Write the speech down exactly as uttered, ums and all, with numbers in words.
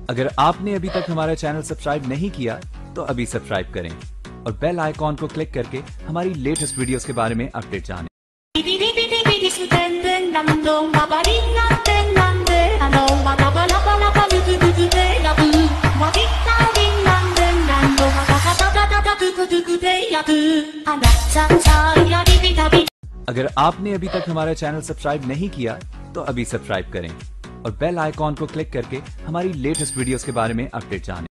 अगर आपने अभी तक हमारा चैनल सब्सक्राइब नहीं किया तो अभी सब्सक्राइब करें और बेल आइकॉन को क्लिक करके हमारी लेटेस्ट वीडियोस के बारे में अपडेट जानें। अगर आपने अभी तक हमारा चैनल सब्सक्राइब नहीं किया तो अभी सब्सक्राइब करें और बेल आइकॉन को क्लिक करके हमारी लेटेस्ट वीडियोस के बारे में अपडेट जानें।